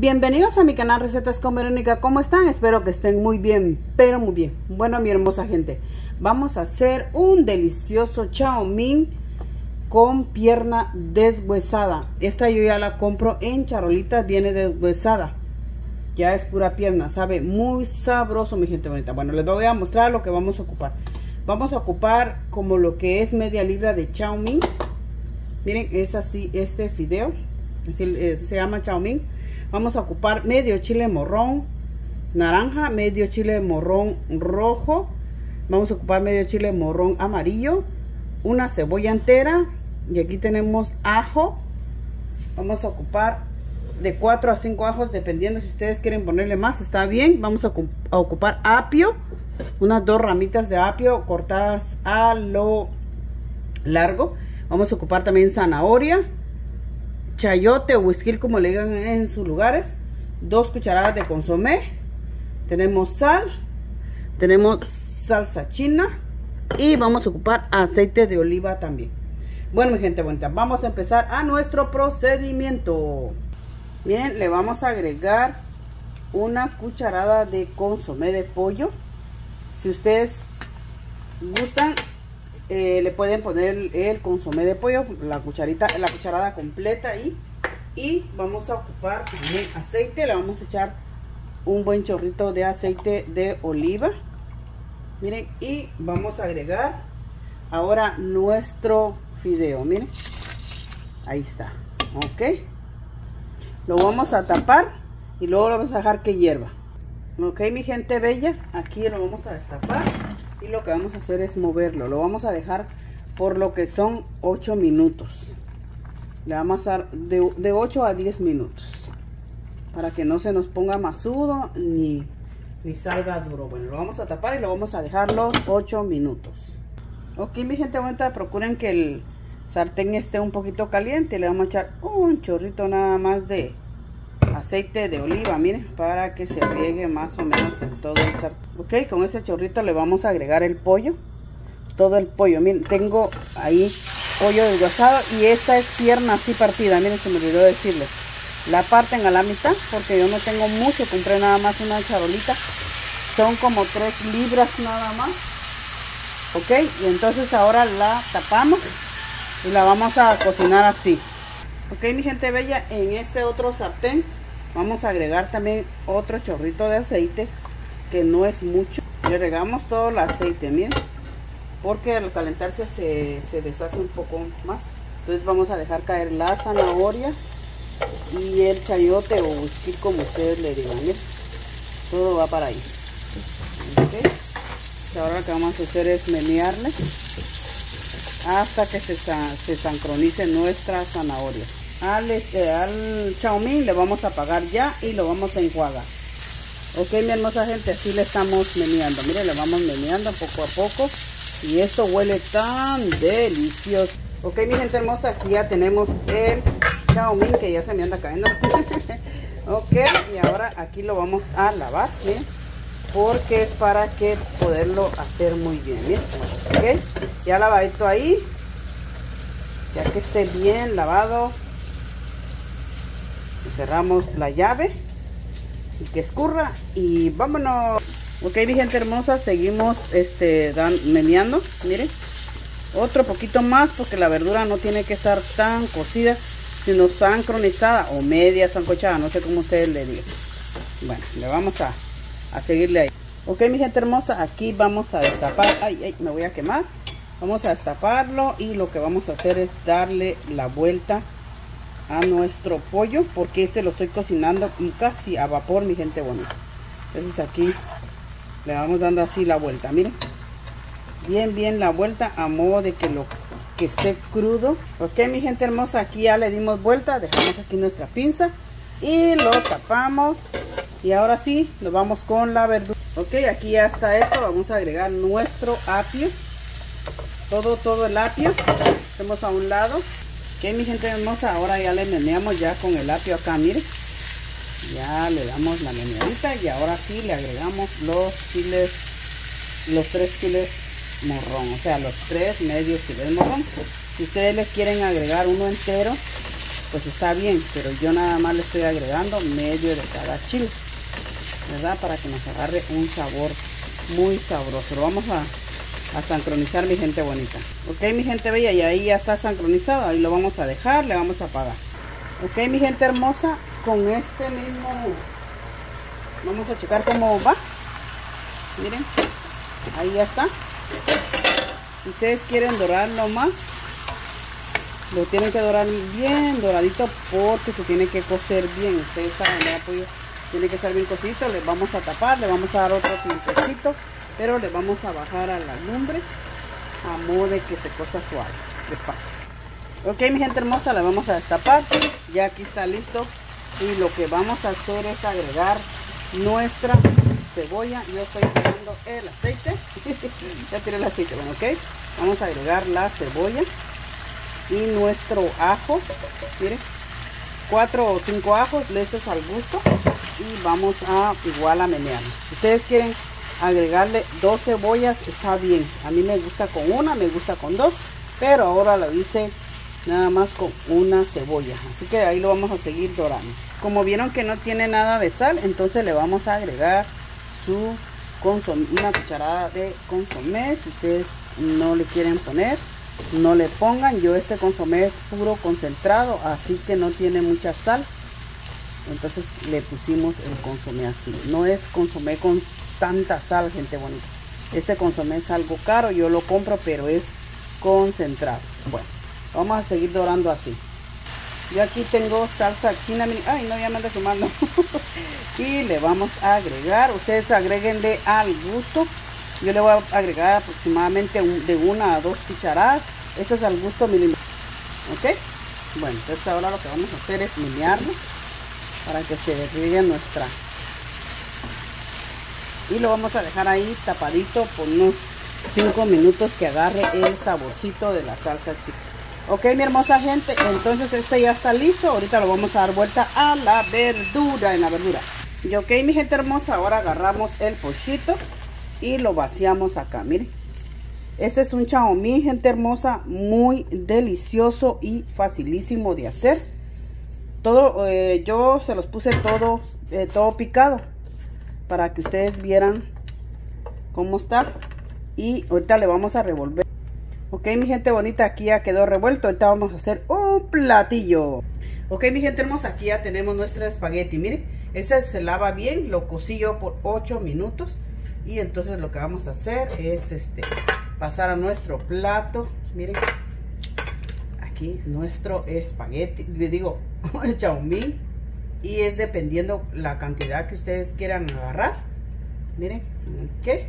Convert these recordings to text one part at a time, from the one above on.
Bienvenidos a mi canal Recetas con Verónica. ¿Cómo están? Espero que estén muy bien, pero muy bien. Bueno, mi hermosa gente, vamos a hacer un delicioso chow mein con pierna deshuesada. Esta yo ya la compro en charolitas, viene deshuesada. Ya es pura pierna, sabe muy sabroso, mi gente bonita. Bueno, les voy a mostrar lo que vamos a ocupar. Vamos a ocupar como lo que es media libra de chow mein. Miren, es así este fideo, así se llama chow mein. Vamos a ocupar medio chile morrón naranja, medio chile morrón rojo, vamos a ocupar medio chile morrón amarillo, una cebolla entera, y aquí tenemos ajo. Vamos a ocupar de 4 a 5 ajos, dependiendo si ustedes quieren ponerle más, está bien. Vamos a ocupar apio, unas 2 ramitas de apio cortadas a lo largo. Vamos a ocupar también zanahoria, chayote o whisky, como le digan en sus lugares, 2 cucharadas de consomé, tenemos sal, tenemos salsa china y vamos a ocupar aceite de oliva también. Bueno, mi gente bonita, vamos a empezar a nuestro procedimiento. Miren, le vamos a agregar una cucharada de consomé de pollo. Si ustedes gustan, le pueden poner el consomé de pollo, la cucharada completa ahí. Y vamos a ocupar también aceite, le vamos a echar un buen chorrito de aceite de oliva. Miren, y vamos a agregar ahora nuestro fideo. Miren, ahí está, ok. Lo vamos a tapar y luego lo vamos a dejar que hierva. Ok, mi gente bella, aquí lo vamos a destapar. Y lo que vamos a hacer es moverlo. Lo vamos a dejar por lo que son 8 minutos. Le vamos a dar de 8 a 10 minutos. Para que no se nos ponga masudo ni salga duro. Bueno, lo vamos a tapar y lo vamos a dejar los 8 minutos. Ok, mi gente bonita, procuren que el sartén esté un poquito caliente. Le vamos a echar un chorrito nada más de aceite de oliva, miren, para que se riegue más o menos en todo el sartén. Ok, con ese chorrito le vamos a agregar el pollo, todo el pollo. Miren, tengo ahí pollo deshuesado y esta es pierna así partida. Miren, se me olvidó decirles, la parten a la mitad porque yo no tengo mucho, compré nada más una charolita, son como 3 libras nada más. Ok, y entonces ahora la tapamos y la vamos a cocinar así. Ok, mi gente bella, en este otro sartén vamos a agregar también otro chorrito de aceite, que no es mucho. Le agregamos todo el aceite, miren, porque al calentarse se deshace un poco más. Entonces vamos a dejar caer la zanahoria y el chayote o whisky, como ustedes le digan, miren. Todo va para ahí. Okay. Y ahora lo que vamos a hacer es menearle hasta que se sincronice nuestra zanahoria. Al chow mein le vamos a apagar ya y lo vamos a enjuagar. Ok, mi hermosa gente, así le estamos meneando. Miren, le vamos meneando poco a poco y esto huele tan delicioso. Ok, mi gente hermosa, aquí ya tenemos el chow mein, que ya se me anda cayendo. Ok, y ahora aquí lo vamos a lavar, miren, porque es para que poderlo hacer muy bien. Miren, ok, ya lavadito ahí, ya que esté bien lavado, cerramos la llave y que escurra y vámonos. Ok, mi gente hermosa, seguimos meneando. Miren, otro poquito más, porque la verdura no tiene que estar tan cocida, sino sincronizada o media sancochada, no sé cómo ustedes le digan. Bueno, le vamos a seguirle ahí. Ok, mi gente hermosa, aquí vamos a destapar. Ay, me voy a quemar. Vamos a destaparlo y lo que vamos a hacer es darle la vuelta a nuestro pollo, porque este lo estoy cocinando casi a vapor, mi gente bonita. Entonces aquí le vamos dando así la vuelta, miren, bien la vuelta, a modo de que esté crudo. Ok, mi gente hermosa, aquí ya le dimos vuelta, dejamos aquí nuestra pinza y lo tapamos. Y ahora sí, nos vamos con la verdura. Ok, aquí ya está esto. Vamos a agregar nuestro apio, todo el apio, hacemos a un lado. Ok, mi gente hermosa, ahora ya le meneamos ya con el apio acá, miren. Ya le damos la meneadita y ahora sí le agregamos los 3 chiles morrón, o sea, los 3 medios chiles morrón. Si ustedes les quieren agregar uno entero, pues está bien, pero yo nada más le estoy agregando medio de cada chile, ¿verdad? Para que nos agarre un sabor muy sabroso. Lo vamos a sincronizar, mi gente bonita. Ok, mi gente bella, y ahí ya está sincronizado. Ahí lo vamos a dejar, le vamos a apagar. Ok, mi gente hermosa, con este mismo vamos a checar cómo va. Miren, ahí ya está. Si ustedes quieren dorarlo más, lo tienen que dorar bien doradito, porque se tiene que cocer bien. Ustedes saben, el pollo tiene que estar bien cocidito. Le vamos a tapar, le vamos a dar otro tiempecito, pero le vamos a bajar a la lumbre a modo de que se cosa suave, despacio. Ok, mi gente hermosa, la vamos a destapar. Ya aquí está listo, y lo que vamos a hacer es agregar nuestra cebolla. Yo estoy tirando el aceite. Ya tiré el aceite. Bueno, ok, vamos a agregar la cebolla y nuestro ajo. Miren, 4 o 5 ajos, listos al gusto, y vamos a igual a menear. Si ustedes quieren agregarle 2 cebollas, está bien. A mí me gusta con una, me gusta con 2, pero ahora lo hice nada más con una cebolla, así que ahí lo vamos a seguir dorando. Como vieron que no tiene nada de sal, entonces le vamos a agregar su consomé, una cucharada de consomé. Si ustedes no le quieren poner, no le pongan. Yo este consomé es puro concentrado, así que no tiene mucha sal, entonces le pusimos el consomé así. No es consomé con tanta sal, gente bonita. Este consomé es algo caro, yo lo compro, pero es concentrado. Bueno, vamos a seguir dorando así. Yo aquí tengo salsa china. Ay, no, ya me ando quemando. Y le vamos a agregar, ustedes agréguenle al gusto. Yo le voy a agregar aproximadamente de 1 a 2 cucharadas. Esto es al gusto, miren. Ok, bueno, entonces ahora lo que vamos a hacer es menearlo para que se derribe nuestra, y lo vamos a dejar ahí tapadito por unos 5 minutos que agarre el saborcito de la salsa chica. Ok, mi hermosa gente, entonces este ya está listo. Ahorita lo vamos a dar vuelta a la verdura, en la verdura. Y ok, mi gente hermosa, ahora agarramos el pollito y lo vaciamos acá, miren. Este es un chow mein, gente hermosa, muy delicioso y facilísimo de hacer. Todo, yo se los puse todo picado para que ustedes vieran cómo está. Y ahorita le vamos a revolver. Ok, mi gente bonita, aquí ya quedó revuelto. Ahorita vamos a hacer un platillo. Ok, mi gente hermosa, aquí ya tenemos nuestra espagueti. Miren, este se lava bien, lo cocí yo por 8 minutos. Y entonces lo que vamos a hacer es pasar a nuestro plato. Miren, aquí nuestro espagueti, digo, el chow mein. Y es dependiendo la cantidad que ustedes quieran agarrar. Miren, ok.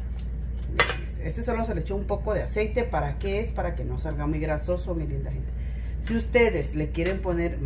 Este solo se le echó un poco de aceite. ¿Para qué es? Para que no salga muy grasoso, mi linda gente. Si ustedes le quieren poner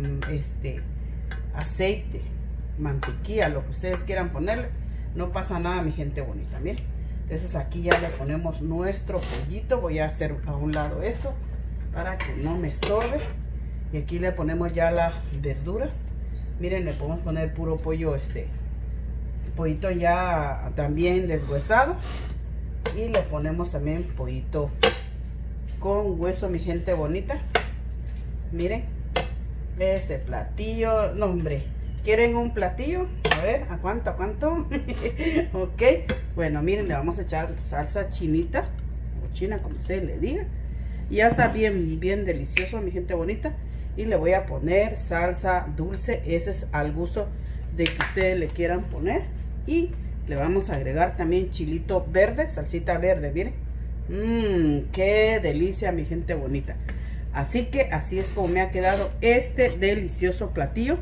aceite, mantequilla, lo que ustedes quieran ponerle, no pasa nada, mi gente bonita. Miren, entonces aquí ya le ponemos nuestro pollito. Voy a hacer a un lado esto para que no me estorbe. Y aquí le ponemos ya las verduras. Miren, le podemos poner puro pollo, pollito ya también deshuesado. Y le ponemos también pollito con hueso, mi gente bonita. Miren, ese platillo, no hombre, ¿quieren un platillo? A ver, ¿a cuánto? ¿A cuánto? Ok, bueno, miren, le vamos a echar salsa chinita, o china, como ustedes le digan. Y ya está bien, bien delicioso, mi gente bonita. Y le voy a poner salsa dulce, ese es al gusto de que ustedes le quieran poner. Y le vamos a agregar también chilito verde, salsita verde, miren. Qué delicia, mi gente bonita. Así que así es como me ha quedado este delicioso platillo.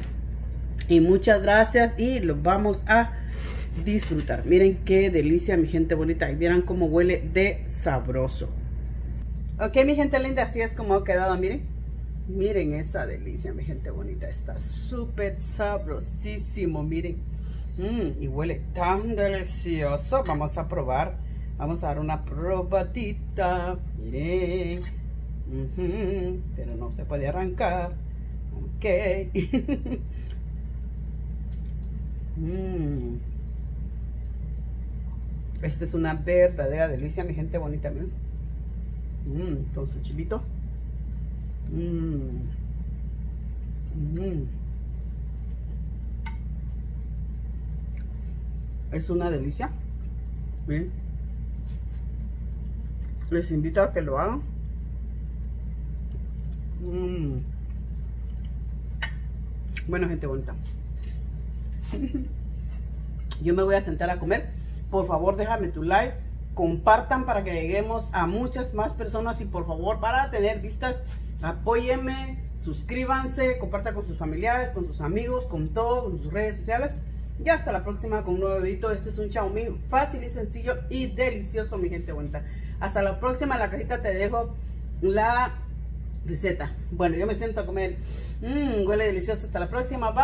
Y muchas gracias y lo vamos a disfrutar. Miren qué delicia, mi gente bonita. Y vieran cómo huele de sabroso. Ok, mi gente linda, así es como ha quedado, miren. Miren esa delicia, mi gente bonita. Está súper sabrosísimo, miren. Y huele tan delicioso. Vamos a probar. Vamos a dar una probadita. Miren. Pero no se puede arrancar. Ok. Esta es una verdadera delicia, mi gente bonita. Miren. Con su chilito. Es una delicia. Bien. Les invito a que lo hagan. Bueno, gente bonita, yo me voy a sentar a comer. Por favor, déjame tu like, compartan para que lleguemos a muchas más personas. Y por favor, para tener vistas, apóyenme, suscríbanse, compartan con sus familiares, con sus amigos, con todos, con sus redes sociales. Y hasta la próxima con un nuevo video. Este es un chow mein fácil y sencillo y delicioso, mi gente bonita. Hasta la próxima. En la cajita te dejo la receta. Bueno, yo me siento a comer. Huele delicioso. Hasta la próxima. Bye.